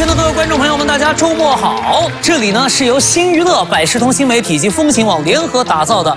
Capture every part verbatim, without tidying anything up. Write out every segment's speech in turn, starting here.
的各位观众朋友们，大家周末好！这里呢是由新娱乐、百视通新媒体以及风行网联合打造的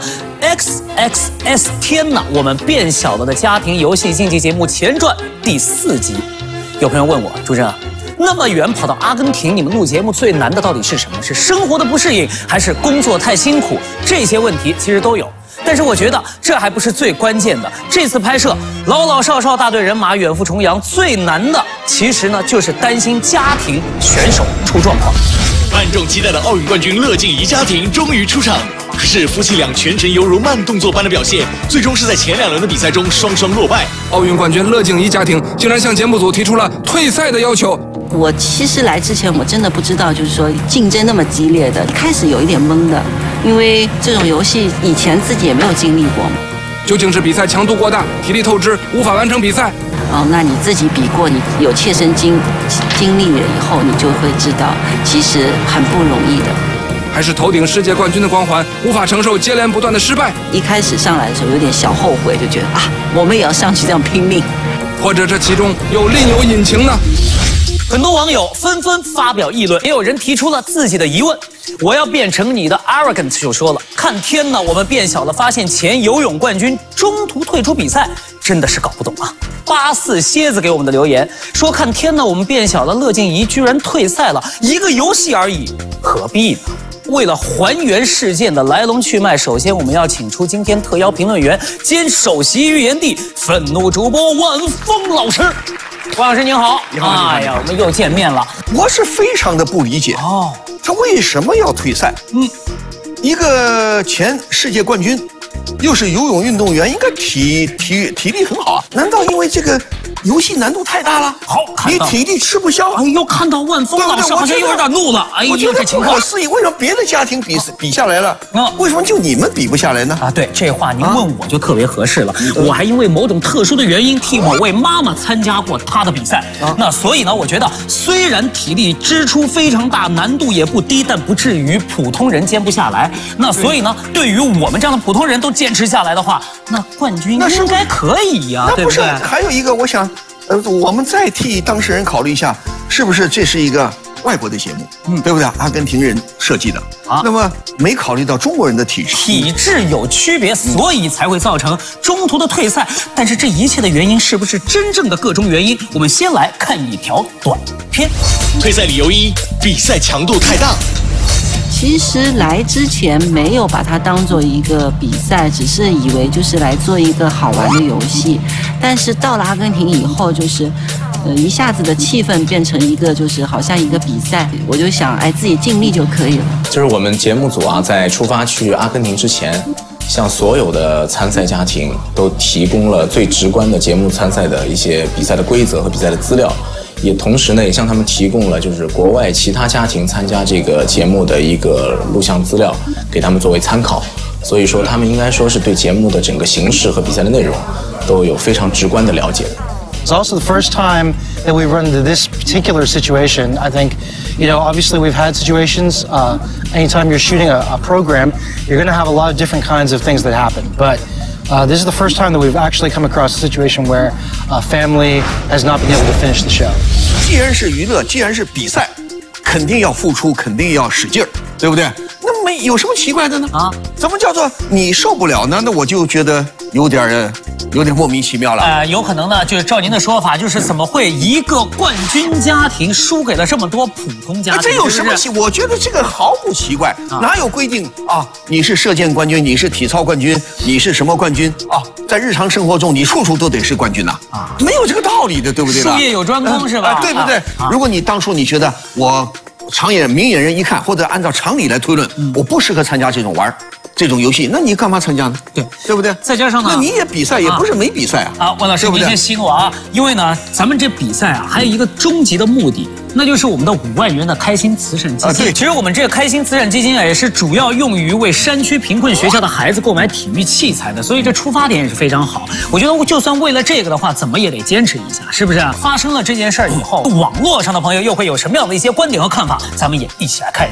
X X S 天呐，我们变小了的家庭游戏竞技节目前传第四集。有朋友问我，主持人，那么远跑到阿根廷，你们录节目最难的到底是什么？是生活的不适应，还是工作太辛苦？这些问题其实都有。 但是我觉得这还不是最关键的。这次拍摄老老少少大队人马远赴重洋，最难的其实呢就是担心家庭选手出状况。 万众期待的奥运冠军乐静怡家庭终于出场，可是夫妻俩全程犹如慢动作般的表现，最终是在前两轮的比赛中双双落败。 奥运冠军乐静怡家庭竟然向节目组提出了退赛的要求。 我其实来之前我真的不知道，就是说竞争那么激烈的，开始有一点懵的，因为这种游戏以前自己也没有经历过嘛。 究竟是比赛强度过大，体力透支，无法完成比赛？ 哦，那你自己比过，你有切身经经历了以后，你就会知道，其实很不容易的。 还是头顶世界冠军的光环，无法承受接连不断的失败？ 一开始上来的时候有点小后悔，就觉得啊，我们也要上去这样拼命， 或者这其中有另有隐情呢？ 很多网友纷纷发表议论，也有人提出了自己的疑问。我要变成你的 arrogant 就说了，看天呐，我们变小了，发现前游泳冠军中途退出比赛，真的是搞不懂啊。八四蝎子给我们的留言说，看天呐，我们变小了，乐静怡居然退赛了，一个游戏而已，何必呢？ 为了还原事件的来龙去脉，首先我们要请出今天特邀评论员兼首席预言帝、愤怒主播万峰老师。万老师您好， 你好， 哎呀，我们又见面了。 我是非常的不理解哦，他为什么要退赛？嗯，一个前世界冠军，又是游泳运动员，应该体体体力很好啊？难道因为这个游戏难度太大了？ 好， 你体力吃不消。 哎呦，看到万峰老师好像有点怒了。哎呦，这情况不可思议，为什么别的家庭比比下来了？啊，为什么就你们比不下来呢？ 啊，对，这话您问我就特别合适了。我还因为某种特殊的原因替某位妈妈参加过她的比赛。那所以呢，我觉得虽然体力支出非常大，难度也不低，但不至于普通人坚不下来。那所以呢，对于我们这样的普通人都坚持下来的话，那冠军应该可以呀，对不对？ 还有一个，我想。 呃，我们再替当事人考虑一下，是不是这是一个外国的节目，嗯，对不对？阿根廷人设计的啊，那么没考虑到中国人的体质， 体质有区别，所以才会造成中途的退赛。但是这一切的原因是不是真正的各种原因？我们先来看一条短片。 退赛理由一：比赛强度太大。 其实来之前没有把它当做一个比赛，只是以为就是来做一个好玩的游戏。但是到了阿根廷以后，就是，呃，一下子的气氛变成一个就是好像一个比赛。我就想，哎，自己尽力就可以了。 就是我们节目组啊，在出发去阿根廷之前，向所有的参赛家庭都提供了最直观的节目参赛的一些比赛的规则和比赛的资料。 也同时呢，也向他们提供了就是国外其他家庭参加这个节目的一个录像资料，给他们作为参考。所以说，他们应该说是对节目的整个形式和比赛的内容都有非常直观的了解。 It's also the first time that we've run into this particular situation. I think, you know, obviously we've had situations. Uh, anytime you're shooting a, a program, you're going to have a lot of different kinds of things that happen. But uh, this is the first time that we've actually come across a situation where a family has not been able to finish the show. 既然是娱乐，既然是比赛，肯定要付出，肯定要使劲儿，对不对？那没有什么奇怪的呢？啊，怎么叫做你受不了呢？那我就觉得有点儿。 有点莫名其妙了。 呃，有可能呢，就是照您的说法，就是怎么会一个冠军家庭输给了这么多普通家庭？ 这有什么奇？我觉得这个毫不奇怪，啊、哪有规定啊？你是射箭冠军，你是体操冠军，你是什么冠军啊？在日常生活中，你处处都得是冠军呐、啊，啊，没有这个道理的，对不对？ 术业有专攻、嗯、是吧、 啊？对不对？啊、如果你当初你觉得我常眼明眼人一看，或者按照常理来推论，嗯、我不适合参加这种玩儿。 这种游戏，那你干嘛参加呢？对，对不对？ 再加上呢， 那你也比赛，也不是没比赛啊。 啊，万老师，您先息怒啊，因为呢，咱们这比赛啊，还有一个终极的目的，那就是我们的五万元的开心慈善基金。啊，对，其实我们这个开心慈善基金啊，也是主要用于为山区贫困学校的孩子购买体育器材的，所以这出发点也是非常好。我觉得，就算为了这个的话，怎么也得坚持一下，是不是？发生了这件事儿以后，网络上的朋友又会有什么样的一些观点和看法？咱们也一起来看一下。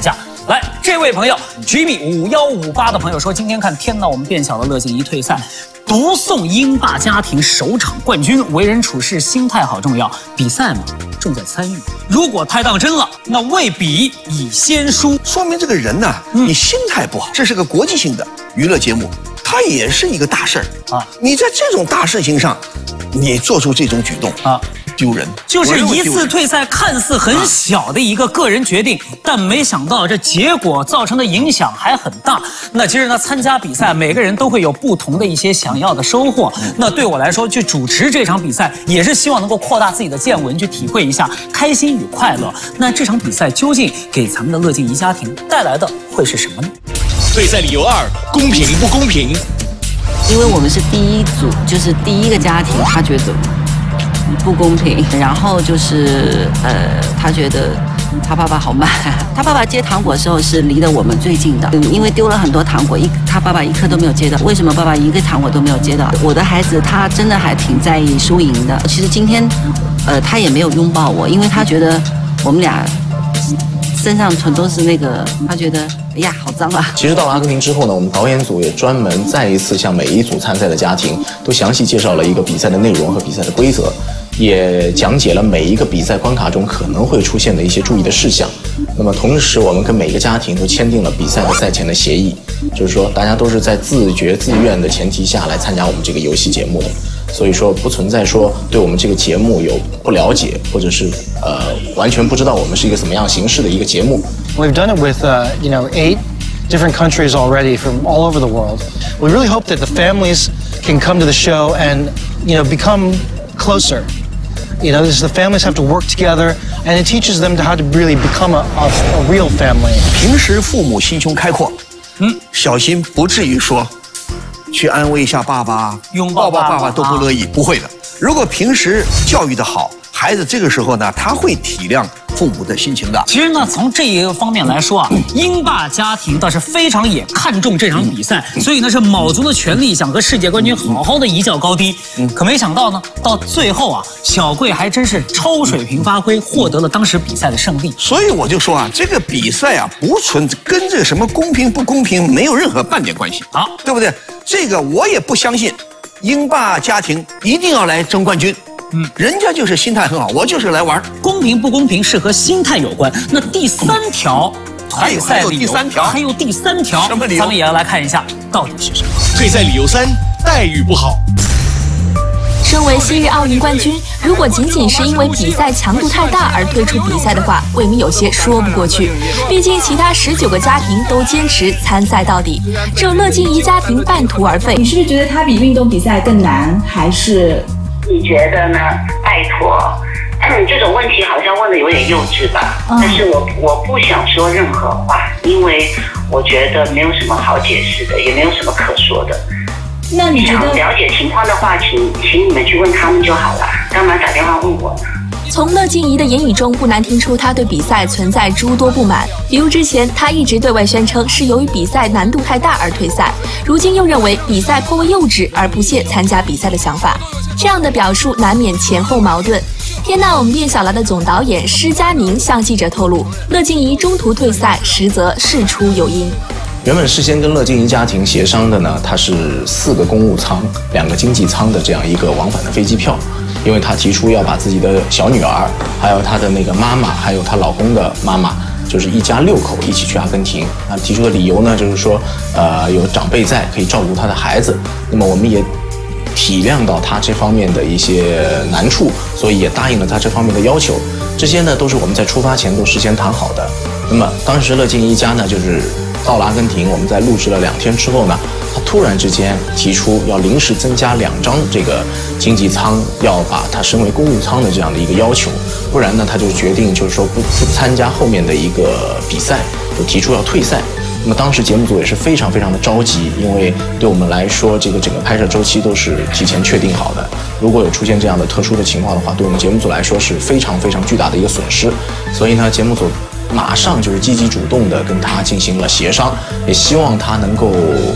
来，这位朋友 Jimmy 五一五八的朋友说，今天看天呐，我们变小的乐静怡退赛，独送英霸家庭首场冠军，为人处事心态好重要，比赛嘛重在参与，如果太当真了，那未必已先输， 说明这个人呢，你心态不好。这是个国际性的娱乐节目，它也是一个大事儿啊！你在这种大事情上，你做出这种举动啊，丢人。 就是一次退赛看似很小的一个个人决定，啊、但没想到这结果造成的影响还很大。那其实呢，参加比赛，每个人都会有不同的一些想要的收获。嗯、那对我来说，去主持这场比赛，也是希望能够扩大自己的见闻，去体会一下开心与快乐。那这场比赛究竟给咱们的乐静怡家庭带来的会是什么呢？ 退赛理由二：公平不公平？ 因为我们是第一组，就是第一个家庭，他觉得不公平，然后就是呃，他觉得他爸爸好慢，他爸爸接糖果的时候是离得我们最近的，因为丢了很多糖果，一他爸爸一颗都没有接到。为什么爸爸一个糖果都没有接到？我的孩子他真的还挺在意输赢的。其实今天，呃，他也没有拥抱我，因为他觉得我们俩身上全都是那个，他觉得哎呀好脏啊。 其实到了阿根廷之后呢，我们导演组也专门再一次向每一组参赛的家庭都详细介绍了一个比赛的内容和比赛的规则，也讲解了每一个比赛关卡中可能会出现的一些注意的事项。那么同时，我们跟每个家庭都签订了比赛的赛前的协议，就是说大家都是在自觉自愿的前提下来参加我们这个游戏节目的。所以说不存在说对我们这个节目有不了解，或者是呃完全不知道我们是一个怎么样形式的一个节目。 We've done it with uh, you know eight different countries already from all over the world. We really hope that the families can come to the show and you know become closer. You know, the families have to work together, and it teaches them how to really become a, a, a real family. 平时父母心胸开阔，嗯，小心不至于说。去安慰一下爸爸， 拥抱爸爸，爸爸都不乐意，不会的。如果平时教育的好，孩子这个时候呢，他会体谅父母的心情的。 其实呢，从这一个方面来说啊，英霸家庭倒是非常也看重这场比赛，所以呢是卯足了全力想和世界冠军好好的一较高低。可没想到呢，到最后啊，小贵还真是超水平发挥，获得了当时比赛的胜利。 所以我就说啊，这个比赛啊，不存跟这个什么公平不公平没有任何半点关系啊，对不对？这个我也不相信，英霸家庭一定要来争冠军。嗯，人家就是心态很好，我就是来玩。 公平不公平是和心态有关。那第三条退赛理由， 还有第三条， 还有第三条， 什么理由？ 咱们也要来看一下到底是什么。 退赛理由三：待遇不好。 身为昔日奥运冠军，如果仅仅是因为比赛强度太大而退出比赛的话，未免有些说不过去。毕竟其他十九个家庭都坚持参赛到底，只有乐静怡家庭半途而废。 你是不是觉得它比运动比赛更难，还是？ 你觉得呢？拜托，这种问题好像问的有点幼稚吧？嗯、但是我我不想说任何话，因为我觉得没有什么好解释的，也没有什么可说的。 那你觉得了解情况的话，请请你们去问他们就好了，干嘛打电话问我呢？ 从乐静怡的言语中，不难听出她对比赛存在诸多不满。比如之前她一直对外宣称是由于比赛难度太大而退赛，如今又认为比赛颇为幼稚而不屑参加比赛的想法。这样的表述难免前后矛盾。天呐，我们变小了的总导演施佳宁向记者透露，乐静怡中途退赛，实则事出有因。 原本事先跟乐静怡家庭协商的呢，它是四个公务舱、两个经济舱的这样一个往返的飞机票，因为他提出要把自己的小女儿，还有他的那个妈妈，还有她老公的妈妈，就是一家六口一起去阿根廷。啊，提出的理由呢，就是说，呃，有长辈在，可以照顾他的孩子。那么我们也体谅到他这方面的一些难处，所以也答应了他这方面的要求。这些呢，都是我们在出发前都事先谈好的。那么当时乐静怡家呢，就是到了阿根廷，我们在录制了两天之后呢，他突然之间提出要临时增加两张这个经济舱，要把它升为公务舱的这样的一个要求，不然呢，他就决定就是说不不参加后面的一个比赛，就提出要退赛。那么当时节目组也是非常非常的着急，因为对我们来说，这个整个拍摄周期都是提前确定好的。如果有出现这样的特殊的情况的话，对我们节目组来说是非常非常巨大的一个损失。所以呢，节目组马上就是积极主动的跟他进行了协商，也希望他能够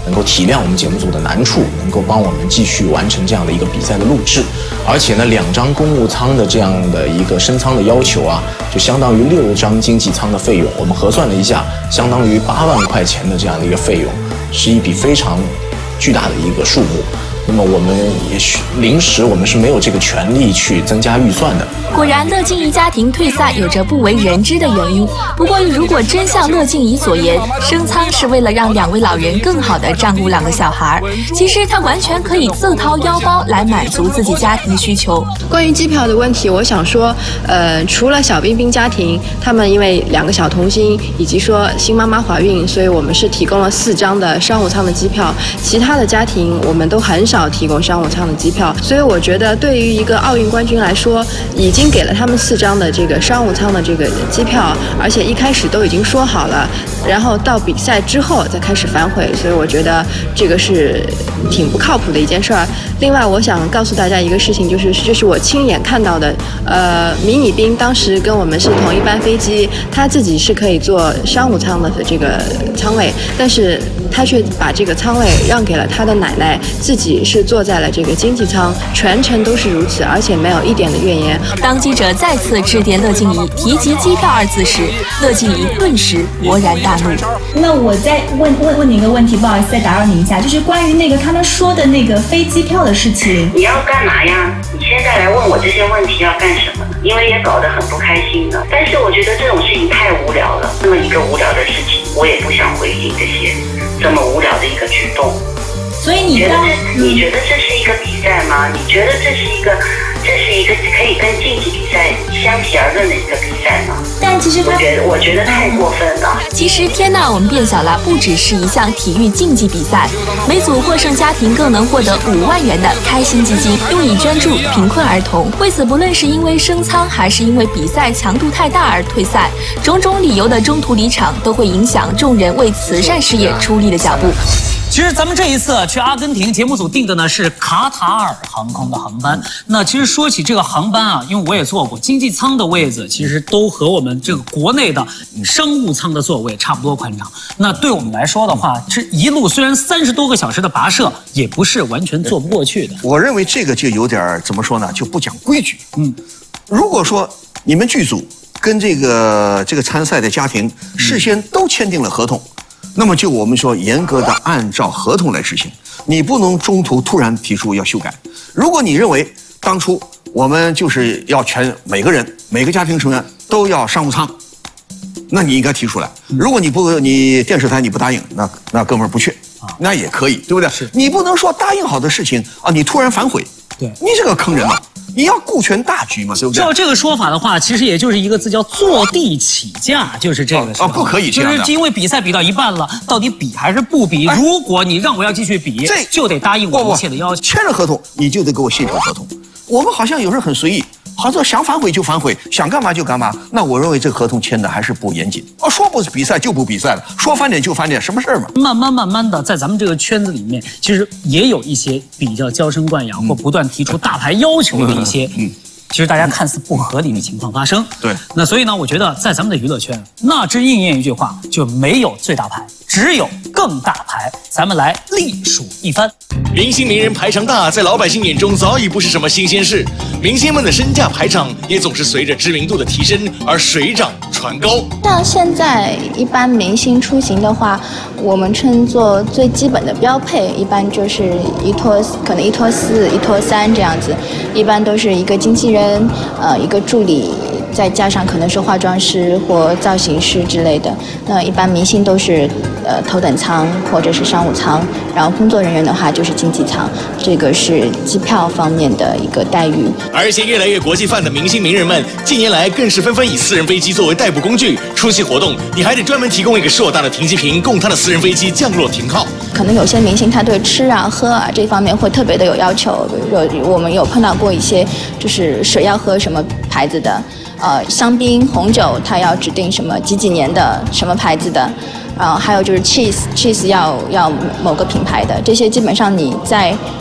能够体谅我们节目组的难处，能够帮我们继续完成这样的一个比赛的录制。而且呢，两张公务舱的这样的一个升舱的要求啊，就相当于六张经济舱的费用。我们核算了一下，相当于八万块钱的这样的一个费用，是一笔非常巨大的一个数目。那么我们也许临时我们是没有这个权利去增加预算的。 果然，乐静怡家庭退赛有着不为人知的原因。不过，如果真像乐静怡所言，升舱是为了让两位老人更好地照顾两个小孩，其实他完全可以自掏腰包来满足自己家庭的需求。 关于机票的问题，我想说，呃，除了小冰冰家庭，他们因为两个小童星以及说新妈妈怀孕，所以我们是提供了四张的商务舱的机票。其他的家庭，我们都很少提供商务舱的机票。所以我觉得，对于一个奥运冠军来说，已经已经给了他们四张的这个商务舱的这个机票，而且一开始都已经说好了，然后到比赛之后再开始反悔，所以我觉得这个是挺不靠谱的一件事儿。另外，我想告诉大家一个事情，就是这是我亲眼看到的。呃，迷你冰当时跟我们是同一班飞机，他自己是可以坐商务舱的这个舱位，但是他却把这个舱位让给了他的奶奶，自己是坐在了这个经济舱，全程都是如此，而且没有一点的怨言。 当记者再次致电乐静怡提及机票二字时，乐静怡顿时勃然大怒。 那我再问问问你一个问题，不好意思再打扰你一下，就是关于那个他们说的那个飞机票的事情。 你要干嘛呀？你现在来问我这些问题要干什么呢？因为也搞得很不开心的。但是我觉得这种事情太无聊了，那么一个无聊的事情，我也不想回应这些这么无聊的一个举动。 所以你觉得这你觉得这是一个比赛吗？你觉得这是一个这是一个可以跟竞技比赛相提而论的一个比赛吗？ 但其实我觉得我觉得太过分了。 其实天呐，我们变小了不只是一项体育竞技比赛，每组获胜家庭更能获得五万元的开心基金，用以捐助贫困儿童。为此，不论是因为升舱还是因为比赛强度太大而退赛，种种理由的中途离场都会影响众人为慈善事业出力的脚步。 其实咱们这一次去阿根廷，节目组订的呢是卡塔尔航空的航班。那其实说起这个航班啊，因为我也坐过，经济舱的位子其实都和我们这个国内的商务舱的座位差不多宽敞。那对我们来说的话，这一路虽然三十多个小时的跋涉，也不是完全坐不过去的。 我认为这个就有点怎么说呢，就不讲规矩。嗯，如果说你们剧组跟这个这个参赛的家庭事先都签订了合同。那么就我们说严格的按照合同来执行，你不能中途突然提出要修改。如果你认为当初我们就是要全每个人每个家庭成员都要商务舱，那你应该提出来。如果你不你电视台你不答应，那那哥们儿不去，那也可以，对不对？是你不能说答应好的事情啊，你突然反悔，对你这个坑人嘛。你要顾全大局嘛，对不对？ 照这个说法的话，其实也就是一个字叫坐地起价，就是这个啊、哦，不可以这样的。 就是因为比赛比到一半了，到底比还是不比？哎、如果你让我要继续比，这就得答应我一切的要求。 签了合同，你就得给我信守合同。我们好像有时候很随意，好像想反悔就反悔，想干嘛就干嘛。那我认为这个合同签的还是不严谨。哦，说不比赛就不比赛了，说翻脸就翻脸，什么事儿嘛？ 慢慢慢慢的，在咱们这个圈子里面，其实也有一些比较娇生惯养、嗯、或不断提出大牌要求的一些。嗯。嗯其实大家看似不合理的情况发生， 对， 那所以呢，我觉得在咱们的娱乐圈，那只应验一句话，就没有最大牌，只有更大牌。咱们来历数一番。 明星名人排场大，在老百姓眼中早已不是什么新鲜事，明星们的身价排场也总是随着知名度的提升而水涨船高。 像现在一般明星出行的话，我们称作最基本的标配，一般就是一拖，可能一拖四、一拖三这样子，一般都是一个经纪人。呃，一个助理，再加上可能是化妆师或造型师之类的。那一般明星都是呃头等舱或者是商务舱，然后工作人员的话就是经济舱。这个是机票方面的一个待遇。 而且越来越国际范的明星名人们，近年来更是纷纷以私人飞机作为代步工具。出席活动，你还得专门提供一个硕大的停机坪，供他的私人飞机降落停靠。 可能有些明星他对吃啊、喝啊这方面会特别的有要求。有我们有碰到过一些，就是水要喝什么牌子的，呃，香槟、红酒他要指定什么几几年的什么牌子的，然后还有就是 cheese cheese 要要某个品牌的，这些基本上你在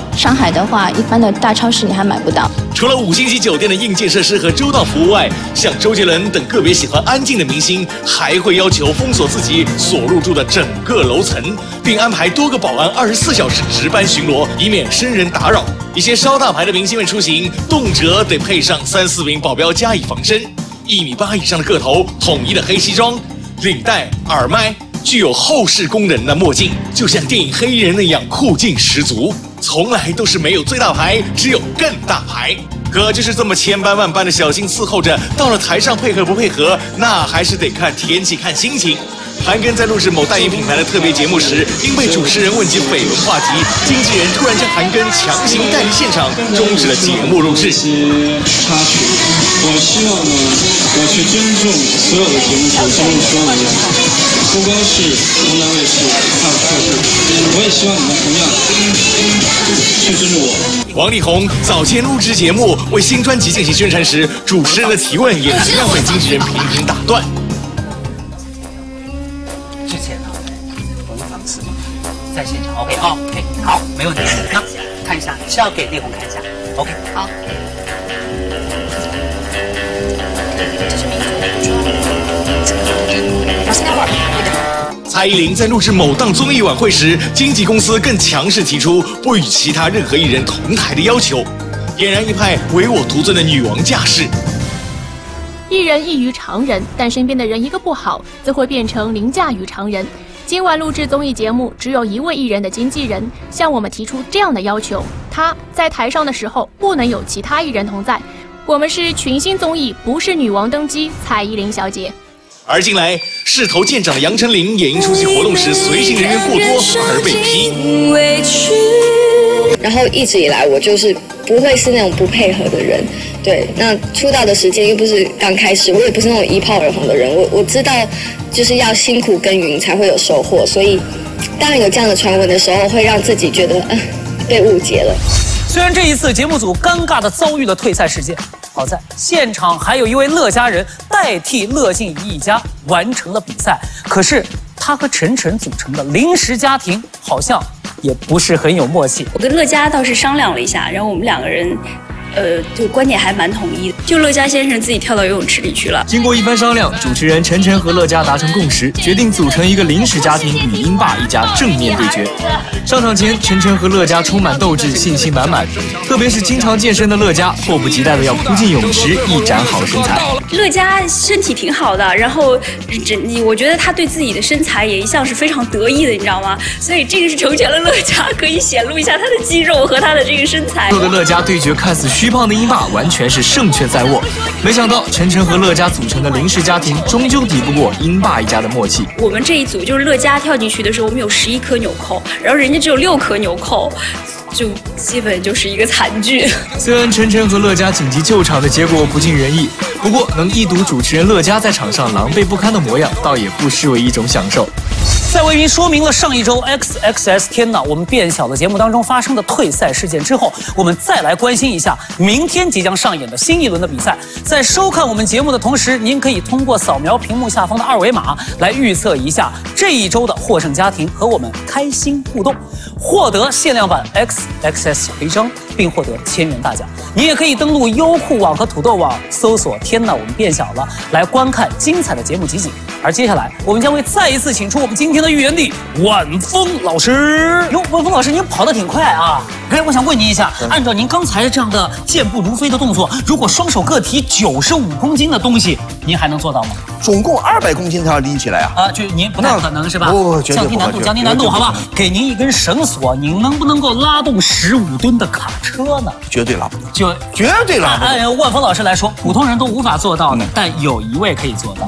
上海的话，一般的大超市你还买不到。 除了五星级酒店的硬件设施和周到服务外，像周杰伦等个别喜欢安静的明星，还会要求封锁自己所入住的整个楼层，并安排多个保安二十四小时值班巡逻，以免生人打扰。一些稍大牌的明星们出行，动辄得配上三四名保镖加以防身。一米八以上的个头，统一的黑西装、领带、耳麦，具有后视功能的墨镜，就像电影黑衣人那样酷劲十足。从来都是没有最大牌，只有更大牌。可就是这么千般万般的小心伺候着，到了台上配合不配合，那还是得看天气、看心情。韩庚在录制某代言品牌的特别节目时，因被主持人问及绯闻话题，经纪人突然将韩庚强行带离现场，终止了节目录制。 插曲，我希望呢，我去尊重所有的节目组，尊重所有的人，不光是湖南卫视，还有特视，我也希望你们同样去尊重我。 王力宏早前录制节目为新专辑进行宣传时，主持人的提问也同样被经纪人频频打断。 之前呢，我们方式在现场 ，OK 哦 ，OK 好，没问题。那看一下，是要给力宏看一下 ，OK 好。 这是民族蔡依林在录制某档综艺晚会时，经纪公司更强势提出不与其他任何艺人同台的要求，俨然一派唯我独尊的女王架势。 艺人异于常人，但身边的人一个不好，则会变成凌驾于常人。今晚录制综艺节目，只有一位艺人的经纪人向我们提出这样的要求：他在台上的时候不能有其他艺人同在。我们是群星综艺，不是女王登基，蔡依林小姐。 而近来势头见长的杨丞琳也因出席活动时随行人员过多而被批。 然后一直以来我就是不会是那种不配合的人，对。那出道的时间又不是刚开始，我也不是那种一炮而红的人，我我知道就是要辛苦耕耘才会有收获，所以当有这样的传闻的时候，会让自己觉得、呃、被误解了。 虽然这一次节目组尴尬地遭遇了退赛事件，好在现场还有一位乐家人代替乐静怡一家完成了比赛。可是他和晨晨组成的临时家庭好像也不是很有默契。 我跟乐嘉倒是商量了一下，然后我们两个人呃，就观点还蛮统一的。就乐嘉先生自己跳到游泳池里去了。 经过一番商量，主持人晨晨和乐嘉达成共识，决定组成一个临时家庭，与英爸一家正面对决。上场前，晨晨和乐嘉充满斗志，信心满满。特别是经常健身的乐嘉，迫不及待的要扑进泳池，一展好身材。 乐嘉身体挺好的，然后这我觉得他对自己的身材也一向是非常得意的，你知道吗？所以这个是成全了乐嘉，可以显露一下他的肌肉和他的这个身材。 和乐嘉对决看似虚胖的英爸，完全是胜券在握。没想到晨晨和乐嘉组成的临时家庭，终究抵不过英爸一家的默契。 我们这一组就是乐嘉跳进去的时候，我们有十一颗纽扣，然后人家只有六颗纽扣。就基本就是一个惨剧。 虽然晨晨和乐嘉紧急救场的结果不尽人意，不过能一睹主持人乐嘉在场上狼狈不堪的模样，倒也不失为一种享受。 在为您说明了上一周 X X S 天呐我们变小的节目当中发生的退赛事件之后，我们再来关心一下明天即将上演的新一轮的比赛。在收看我们节目的同时，您可以通过扫描屏幕下方的二维码来预测一下这一周的获胜家庭，和我们开心互动，获得限量版 X X S 徽章，并获得千元大奖。你也可以登录优酷网和土豆网，搜索天呐我们变小了，来观看精彩的节目集锦。而接下来我们将会再一次请出我们今天的预言帝晚风老师。哟，晚风老师您跑得挺快啊！哎，我想问您一下，按照您刚才这样的健步如飞的动作，如果双手各提九十五公斤的东西，您还能做到吗？ 总共二百公斤才要拎起来啊！ 啊，就您不太可能是吧？ 不， 降低难度，降低难度，好吧？给您一根绳索，您能不能够拉动十五吨的卡车呢？ 绝对拉不动， 就绝对拉不动。 按万峰老师来说，普通人都无法做到的，但有一位可以做到。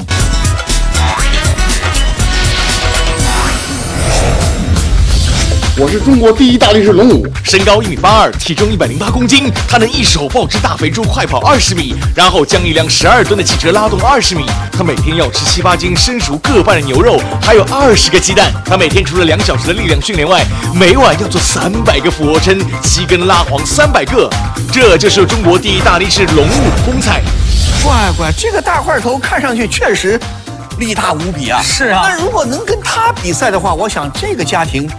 我是中国第一大力士龙武，身高一米八二，体重一百零八公斤。他能一手抱只大肥猪快跑二十米，然后将一辆十二吨的汽车拉动二十米。他每天要吃七八斤生熟各半的牛肉，还有二十个鸡蛋。他每天除了两小时的力量训练外，每晚要做三百个俯卧撑，七根拉黄三百个。这就是中国第一大力士龙武的风采。 乖乖，这个大块头看上去确实力大无比啊！ 是啊， 那如果能跟他比赛的话，我想这个家庭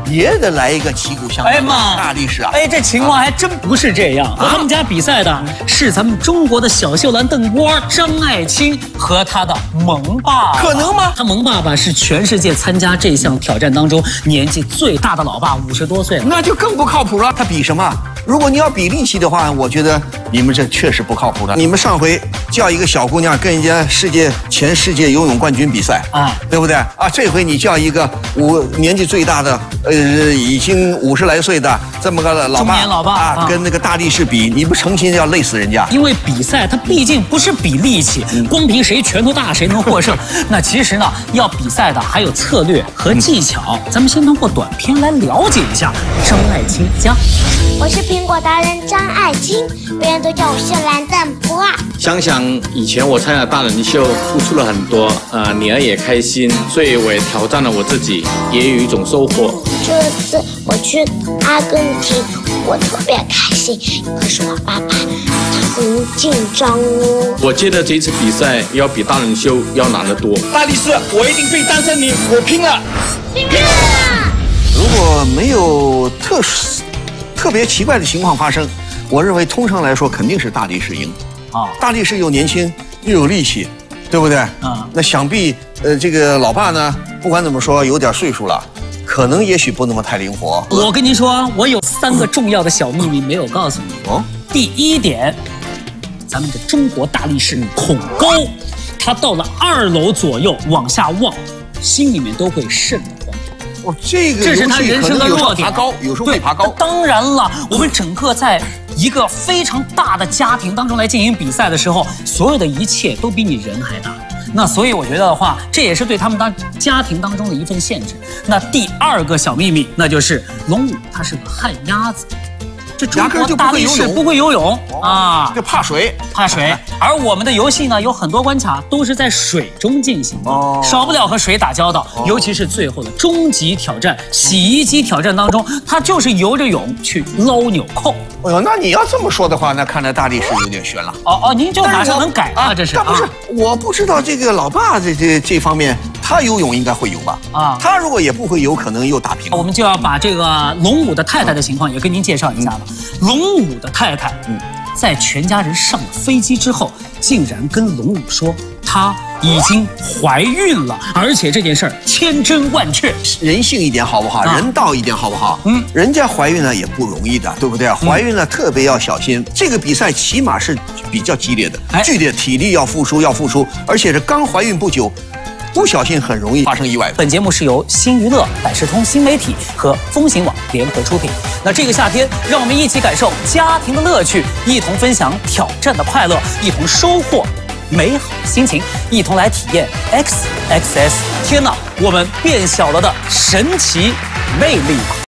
也得来一个旗鼓相当的大力士啊！ 哎，这情况还真不是这样。和他们家比赛的是咱们中国的小秀兰邓瓜张爱卿和他的萌爸爸。 可能吗？ 他萌爸爸是全世界参加这项挑战当中年纪最大的老爸，五十多岁了， 那就更不靠谱了。他比什么？如果你要比力气的话，我觉得你们这确实不靠谱的。你们上回叫一个小姑娘跟人家世界前世界游泳冠军比赛啊，对不对啊？这回你叫一个五年纪最大的，呃，已经五十来岁的这么个老爸， 中年老爸啊， 啊跟那个大力士比，你不成心要累死人家？ 因为比赛它毕竟不是比力气，光凭谁拳头大谁能获胜。那其实呢，要比赛的还有策略和技巧。咱们先通过短片来了解一下张爱卿家。 我是苹果达人张爱卿，别人都叫我秀兰邓波。 想想以前我参加大人秀，付出了很多，呃，女儿也开心，所以我也挑战了我自己，也有一种收获。 这次我去阿根廷，我特别开心，可是我爸爸他很紧张哦。 我觉得这次比赛要比大人秀要难得多。 大力士，我一定可以战胜你，我拼了！ 拼了！ 如果没有特殊。特别奇怪的情况发生，我认为通常来说肯定是大力士赢啊。大力士又年轻又有力气，对不对？啊，那想必呃这个老爸呢，不管怎么说有点岁数了，可能也许不那么太灵活。 我跟您说，我有三个重要的小秘密没有告诉你哦。第一点，咱们的中国大力士恐高，他到了二楼左右往下望，心里面都会瘆得慌。 哦，这个这是他人生的弱点。 爬高，有时候会爬高。 当然了，我们整个在一个非常大的家庭当中来进行比赛的时候，所有的一切都比你人还大。那所以我觉得的话，这也是对他们当家庭当中的一份限制。那第二个小秘密，那就是龙武他是个旱鸭子。这中国大力士不会游泳啊， 就怕水， 怕水。而我们的游戏呢，有很多关卡都是在水中进行的，少不了和水打交道。尤其是最后的终极挑战——洗衣机挑战当中，他就是游着泳去捞纽扣。 哎呦，那你要这么说的话，那看来大力士有点悬了。 哦哦，您就马上能改啊？这是？ 但不是，我不知道这个老爸这这这方面。他游泳应该会游吧？啊，他如果也不会游，可能又打平了。 我们就要把这个龙武的太太的情况也跟您介绍一下了。龙武的太太，嗯，在全家人上了飞机之后，竟然跟龙武说她已经怀孕了，而且这件事儿千真万确。 人性一点好不好？啊、人道一点好不好？嗯，人家怀孕呢也不容易的，对不对？怀孕呢、嗯、特别要小心。这个比赛起码是比较激烈的，哎、剧烈，体力要付出，要付出，而且是刚怀孕不久。不小心很容易发生意外。 本节目是由新娱乐、百视通新媒体和风行网联合出品。那这个夏天，让我们一起感受家庭的乐趣，一同分享挑战的快乐，一同收获美好心情，一同来体验 X X S 天哪，我们变小了的神奇魅力吧！